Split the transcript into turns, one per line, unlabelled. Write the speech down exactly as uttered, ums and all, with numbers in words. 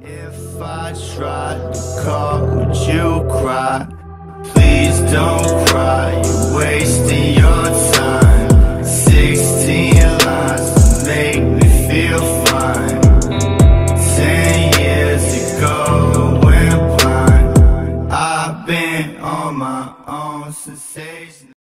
If I tried to call, would you cry? Please don't cry, you're wasting your time. Sixteen lines to make me feel fine. Ten years ago, I went blind. I've been on my own since age